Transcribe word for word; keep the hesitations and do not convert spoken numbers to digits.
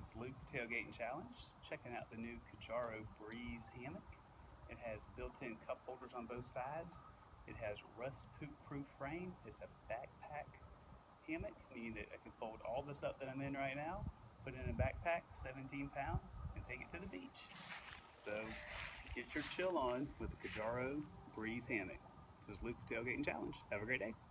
is Luke Tailgating Challenge, checking out the new Kijaro Breeze Hammock. It has built-in cup holders on both sides. It has rust-proof frame. It's a backpack hammock, meaning that I can fold all this up that I'm in right now, put it in a backpack, seventeen pounds, and take it to the beach. So get your chill on with the Kijaro Breeze Hammock. This is Luke Tailgating Challenge. Have a great day.